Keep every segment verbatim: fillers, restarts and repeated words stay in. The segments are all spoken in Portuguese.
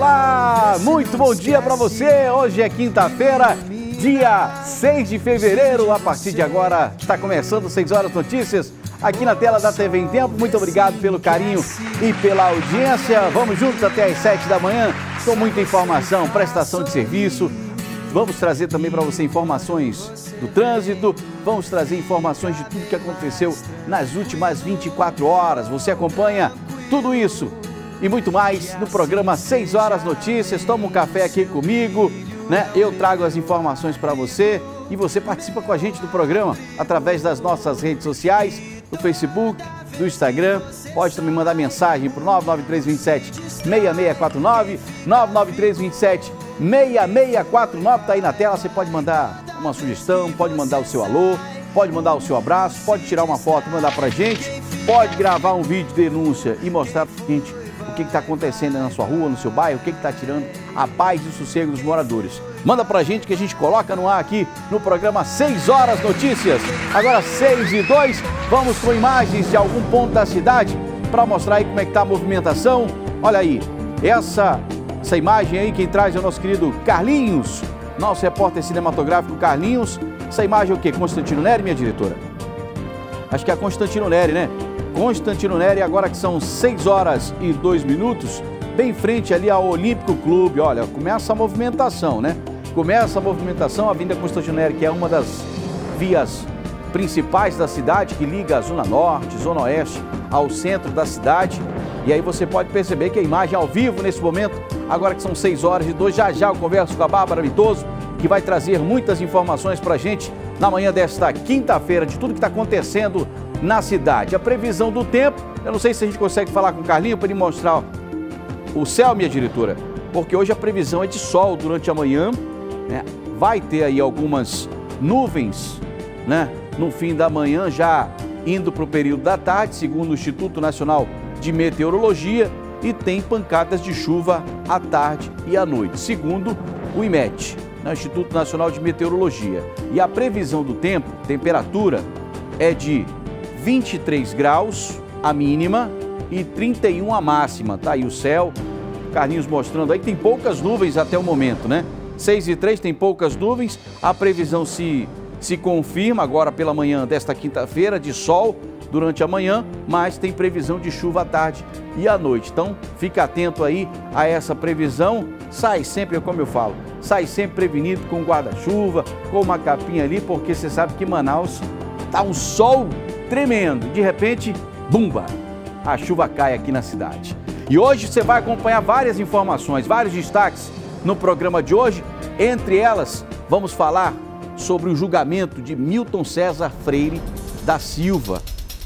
Olá, muito bom dia para você. Hoje é quinta-feira, dia seis de fevereiro. A partir de agora está começando seis horas notícias aqui na tela da T V em Tempo. Muito obrigado pelo carinho e pela audiência. Vamos juntos até às sete da manhã com muita informação, prestação de serviço. Vamos trazer também para você informações do trânsito, vamos trazer informações de tudo que aconteceu nas últimas vinte e quatro horas. Você acompanha tudo isso e muito mais no programa seis horas Notícias. Toma um café aqui comigo, né? Eu trago as informações para você e você participa com a gente do programa através das nossas redes sociais, do Facebook, do Instagram. Pode também mandar mensagem para o nove nove três dois sete, seis seis quatro nove, nove nove três dois sete, seis seis quatro nove, está aí na tela. Você pode mandar uma sugestão, pode mandar o seu alô, pode mandar o seu abraço, pode tirar uma foto e mandar para a gente, pode gravar um vídeo de denúncia e mostrar para a gente o que está acontecendo na sua rua, no seu bairro, o que está tirando a paz e o sossego dos moradores. Manda para a gente que a gente coloca no ar aqui no programa seis horas Notícias. Agora seis e dois, vamos com imagens de algum ponto da cidade para mostrar aí como é que está a movimentação. Olha aí, essa, essa imagem aí quem traz é o nosso querido Carlinhos, nosso repórter cinematográfico Carlinhos. Essa imagem é o quê? Constantino Neri, minha diretora? Acho que é a Constantino Neri, né? Constantino Neri, agora que são seis horas e dois minutos, bem em frente ali ao Olímpico Clube. Olha, começa a movimentação, né? Começa a movimentação, a Avenida Constantino Neri, que é uma das vias principais da cidade, que liga a Zona Norte, Zona Oeste ao centro da cidade. E aí você pode perceber que a imagem ao vivo nesse momento, agora que são seis horas e dois, já já eu converso com a Bárbara Mitoso, que vai trazer muitas informações pra gente na manhã desta quinta-feira, de tudo que está acontecendo na cidade. A previsão do tempo, eu não sei se a gente consegue falar com o Carlinho para ele mostrar o céu, minha diretora, porque hoje a previsão é de sol durante a manhã, né? Vai ter aí algumas nuvens, né? No fim da manhã, já indo para o período da tarde, segundo o Instituto Nacional de Meteorologia, e tem pancadas de chuva à tarde e à noite, segundo o IMET, né? Instituto Nacional de Meteorologia. E a previsão do tempo, temperatura, é de vinte e três graus a mínima e trinta e um a máxima. Tá aí o céu, Carlinhos mostrando aí que tem poucas nuvens até o momento, né? seis e três tem poucas nuvens, a previsão se, se confirma agora pela manhã desta quinta-feira, de sol durante a manhã, mas tem previsão de chuva à tarde e à noite. Então, fica atento aí a essa previsão, sai sempre, como eu falo, sai sempre prevenido com guarda-chuva, com uma capinha ali, porque você sabe que Manaus tá um sol tremendo. De repente, bumba, a chuva cai aqui na cidade. E hoje você vai acompanhar várias informações, vários destaques no programa de hoje. Entre elas, vamos falar sobre o julgamento de Milton César Freire da Silva.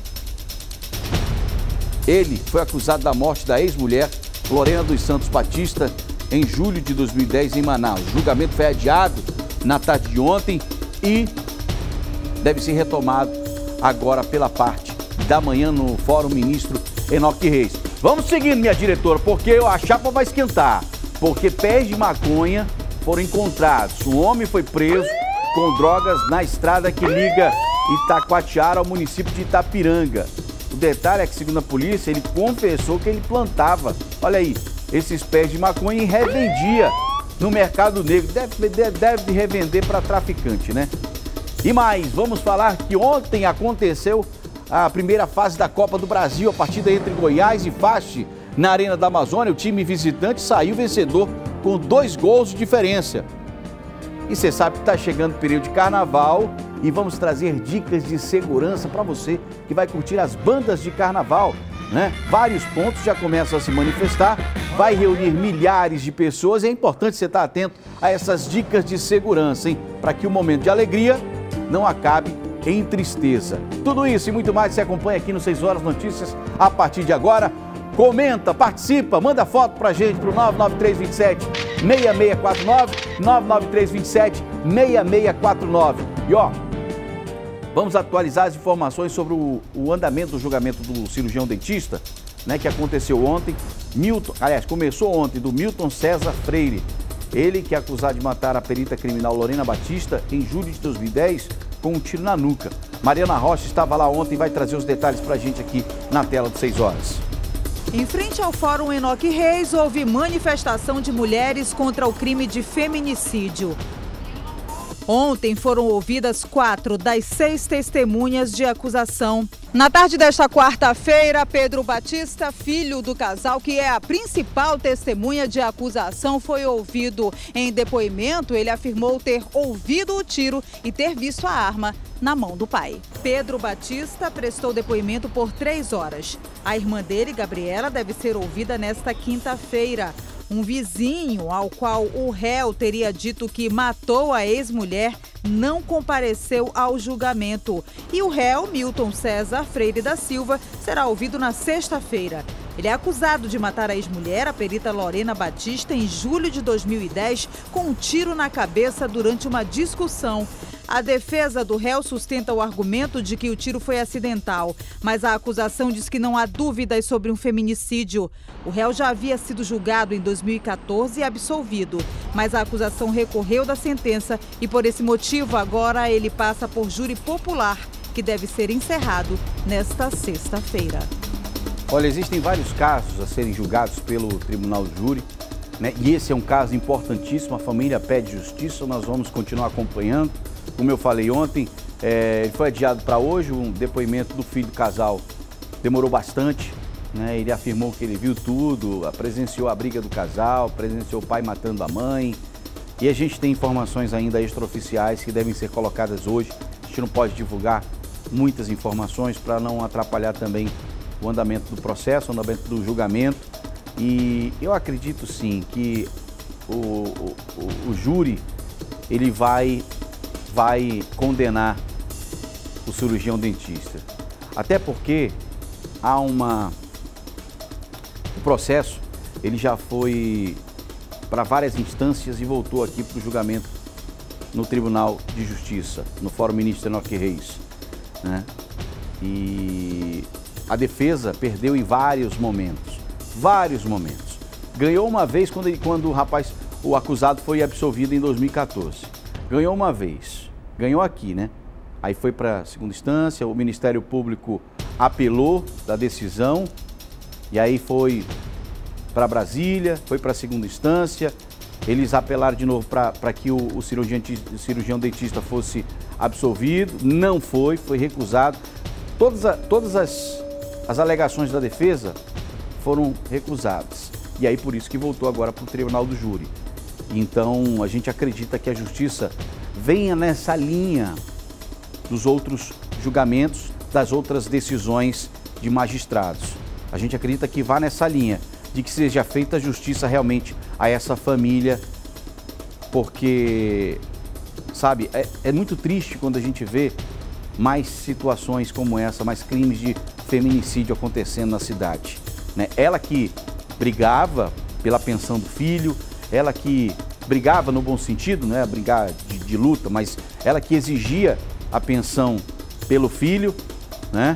Ele foi acusado da morte da ex-mulher Lorena dos Santos Batista em julho de dois mil e dez em Manaus. O julgamento foi adiado na tarde de ontem e deve ser retomado agora pela parte da manhã no Fórum Ministro Enoque Reis. Vamos seguindo, minha diretora, porque a chapa vai esquentar. Porque pés de maconha foram encontrados. Um homem foi preso com drogas na estrada que liga Itacoatiara ao município de Itapiranga. O detalhe é que, segundo a polícia, ele confessou que ele plantava, olha aí, esses pés de maconha e revendia no mercado negro. Deve, deve, deve revender para traficante, né? E mais, vamos falar que ontem aconteceu a primeira fase da Copa do Brasil, a partida entre Goiás e Fast na Arena da Amazônia. O time visitante saiu vencedor com dois gols de diferença. E você sabe que está chegando o período de carnaval e vamos trazer dicas de segurança para você que vai curtir as bandas de carnaval, né? Vários pontos já começam a se manifestar, vai reunir milhares de pessoas e é importante você estar atento a essas dicas de segurança, hein? Para que o momento de alegria não acabe em tristeza. Tudo isso e muito mais você acompanha aqui no seis horas Notícias a partir de agora. Comenta, participa, manda foto pra gente pro nove nove três dois sete, seis seis quatro nove, nove nove três dois sete, seis seis quatro nove. E ó, vamos atualizar as informações sobre o, o andamento do julgamento do cirurgião dentista, né, que aconteceu ontem. Milton, aliás, começou ontem, do Milton César Freire. Ele que é acusado de matar a perita criminal Lorena Batista em julho de dois mil e dez com um tiro na nuca. Mariana Rocha estava lá ontem e vai trazer os detalhes pra gente aqui na tela do seis horas. Em frente ao Fórum Enoque Reis, houve manifestação de mulheres contra o crime de feminicídio. Ontem foram ouvidas quatro das seis testemunhas de acusação. Na tarde desta quarta-feira, Pedro Batista, filho do casal, que é a principal testemunha de acusação, foi ouvido. Em depoimento, ele afirmou ter ouvido o tiro e ter visto a arma na mão do pai. Pedro Batista prestou depoimento por três horas. A irmã dele, Gabriela, deve ser ouvida nesta quinta-feira. Um vizinho ao qual o réu teria dito que matou a ex-mulher não compareceu ao julgamento. E o réu, Milton César Freire da Silva, será ouvido na sexta-feira. Ele é acusado de matar a ex-mulher, a perita Lorena Batista, em julho de dois mil e dez, com um tiro na cabeça durante uma discussão. A defesa do réu sustenta o argumento de que o tiro foi acidental, mas a acusação diz que não há dúvidas sobre um feminicídio. O réu já havia sido julgado em dois mil e quatorze e absolvido, mas a acusação recorreu da sentença e, por esse motivo, agora ele passa por júri popular, que deve ser encerrado nesta sexta-feira. Olha, existem vários casos a serem julgados pelo Tribunal de Júri, né? E esse é um caso importantíssimo. A família pede justiça, nós vamos continuar acompanhando. Como eu falei ontem, é, ele foi adiado para hoje. Um depoimento do filho do casal demorou bastante, né? Ele afirmou que ele viu tudo, presenciou a briga do casal, presenciou o pai matando a mãe. E a gente tem informações ainda extraoficiais que devem ser colocadas hoje. A gente não pode divulgar muitas informações para não atrapalhar também o andamento do processo, o andamento do julgamento. E eu acredito sim que o, o, o, o júri ele vai, vai condenar o cirurgião dentista. Até porque há uma... O processo ele já foi para várias instâncias e voltou aqui para o julgamento no Tribunal de Justiça, no Fórum Ministro Enoque Reis, né? E a defesa perdeu em vários momentos, vários momentos. Ganhou uma vez quando, ele, quando o rapaz, o acusado foi absolvido em dois mil e quatorze. Ganhou uma vez, ganhou aqui, né? Aí foi para a segunda instância, o Ministério Público apelou da decisão e aí foi para Brasília, foi para a segunda instância. Eles apelaram de novo para que o, o, cirurgião, o cirurgião dentista fosse absolvido, não foi, foi recusado. Todas, a, todas as, as alegações da defesa foram recusadas. E aí por isso que voltou agora para o Tribunal do Júri. Então a gente acredita que a justiça venha nessa linha dos outros julgamentos, das outras decisões de magistrados. A gente acredita que vá nessa linha, de que seja feita justiça realmente a essa família, porque, sabe, é, é muito triste quando a gente vê mais situações como essa, mais crimes de feminicídio acontecendo na cidade, né? Ela que brigava pela pensão do filho, ela que brigava no bom sentido, não é brigar de, de luta, mas ela que exigia a pensão pelo filho, né?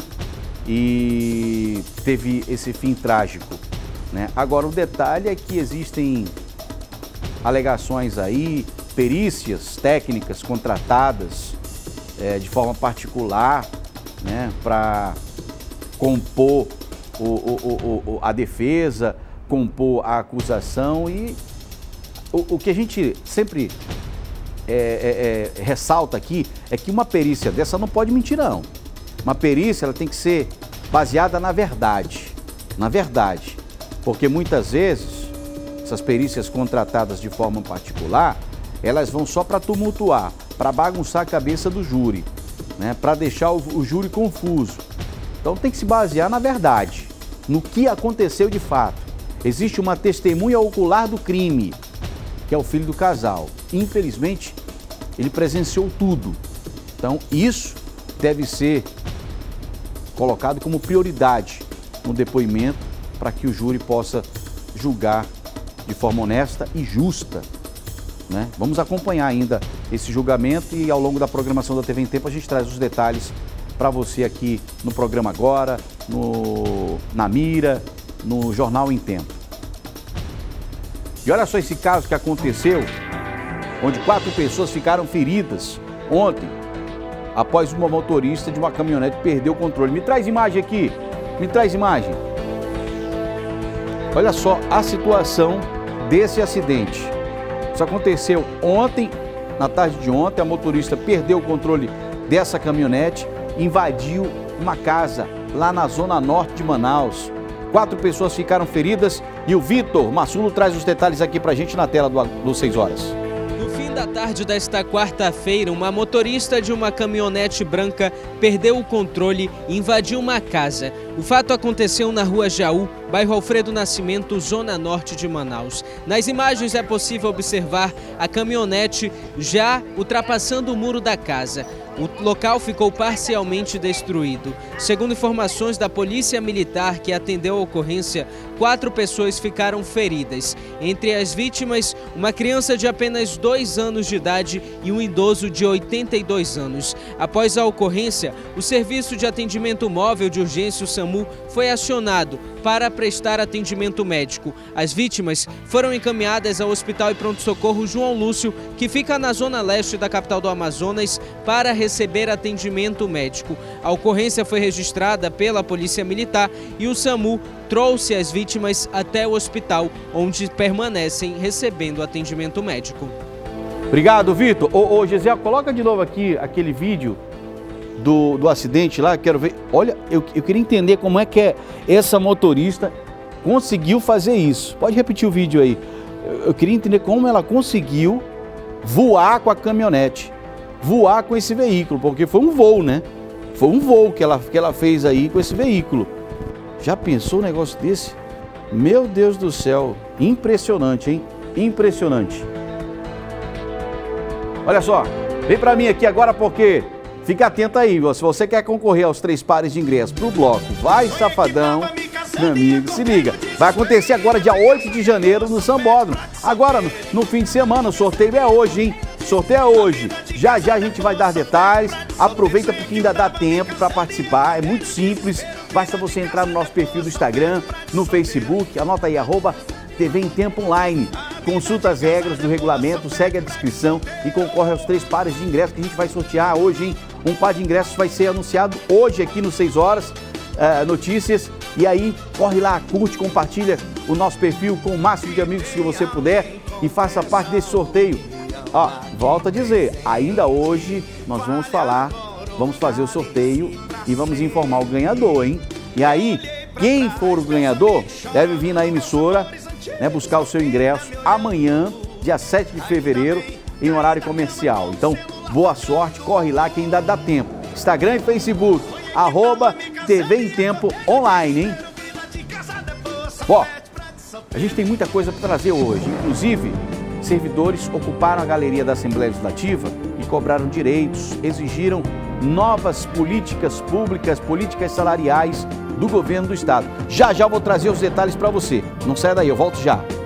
E teve esse fim trágico, né? Agora, o detalhe é que existem alegações aí, perícias técnicas contratadas é, de forma particular, né, para compor o, o, o, a defesa, compor a acusação. E o, o que a gente sempre é, é, é, ressalta aqui é que uma perícia dessa não pode mentir, não. Uma perícia ela tem que ser baseada na verdade, na verdade. Porque muitas vezes, essas perícias contratadas de forma particular, elas vão só para tumultuar, para bagunçar a cabeça do júri, né? Para deixar o, o júri confuso. Então tem que se basear na verdade, no que aconteceu de fato. Existe uma testemunha ocular do crime, que é o filho do casal. Infelizmente, ele presenciou tudo. Então isso deve ser colocado como prioridade no depoimento, para que o júri possa julgar de forma honesta e justa, né? Vamos acompanhar ainda esse julgamento e ao longo da programação da T V em Tempo a gente traz os detalhes para você aqui no programa Agora, no, na Mira, no Jornal em Tempo. E olha só esse caso que aconteceu, onde quatro pessoas ficaram feridas ontem, após uma motorista de uma caminhonete perder o controle. Me traz imagem aqui, me traz imagem. Olha só a situação desse acidente. Isso aconteceu ontem, na tarde de ontem, a motorista perdeu o controle dessa caminhonete, invadiu uma casa lá na zona norte de Manaus. Quatro pessoas ficaram feridas e o Vitor Massulo traz os detalhes aqui pra gente na tela do, do seis horas. No fim da tarde desta quarta-feira, uma motorista de uma caminhonete branca perdeu o controle e invadiu uma casa. O fato aconteceu na rua Jaú, bairro Alfredo Nascimento, zona norte de Manaus. Nas imagens é possível observar a caminhonete já ultrapassando o muro da casa. O local ficou parcialmente destruído. Segundo informações da Polícia Militar que atendeu a ocorrência, quatro pessoas ficaram feridas. Entre as vítimas, uma criança de apenas dois anos de idade e um idoso de oitenta e dois anos. Após a ocorrência, o Serviço de Atendimento Móvel de Urgência, o SAMU, foi acionado para prestar atendimento médico. As vítimas foram encaminhadas ao Hospital e Pronto-Socorro João Lúcio, que fica na zona leste da capital do Amazonas, para receber atendimento médico. A ocorrência foi registrada pela Polícia Militar e o SAMU trouxe as vítimas até o hospital, onde permanecem recebendo atendimento médico. Obrigado, Vitor. Ô, ô Gisele, coloca de novo aqui aquele vídeo do, do acidente lá, quero ver. Olha, eu, eu queria entender como é que é essa motorista conseguiu fazer isso. Pode repetir o vídeo aí. Eu, eu queria entender como ela conseguiu voar com a caminhonete, voar com esse veículo, porque foi um voo, né? Foi um voo que ela, que ela fez aí com esse veículo. Já pensou um negócio desse? Meu Deus do céu, impressionante, hein? Impressionante. Olha só, vem pra mim aqui agora porque fica atento aí, se você quer concorrer aos três pares de ingressos pro bloco Vai Safadão, meu amigo, se liga. Vai acontecer agora dia oito de janeiro no Sambódromo. Agora, no, no fim de semana, o sorteio é hoje, hein? Sorteio é hoje. Já já a gente vai dar detalhes. Aproveita porque ainda dá tempo para participar. É muito simples. Basta você entrar no nosso perfil do Instagram, no Facebook. Anota aí, arroba T V em Tempo Online. Consulta as regras do regulamento, segue a descrição e concorre aos três pares de ingressos que a gente vai sortear hoje, hein? Um par de ingressos vai ser anunciado hoje aqui no seis horas, uh, notícias. E aí, corre lá, curte, compartilha o nosso perfil com o máximo de amigos que você puder e faça parte desse sorteio. Ó, volto a dizer, ainda hoje nós vamos falar, vamos fazer o sorteio e vamos informar o ganhador, hein? E aí, quem for o ganhador deve vir na emissora, né, buscar o seu ingresso amanhã, dia sete de fevereiro, em horário comercial. Então, boa sorte, corre lá que ainda dá tempo. Instagram e Facebook, arroba T V em Tempo Online, hein? Ó, a gente tem muita coisa para trazer hoje, inclusive servidores ocuparam a galeria da Assembleia Legislativa e cobraram direitos, exigiram novas políticas públicas, políticas salariais do governo do estado. Já já eu vou trazer os detalhes para você. Não saia daí, eu volto já.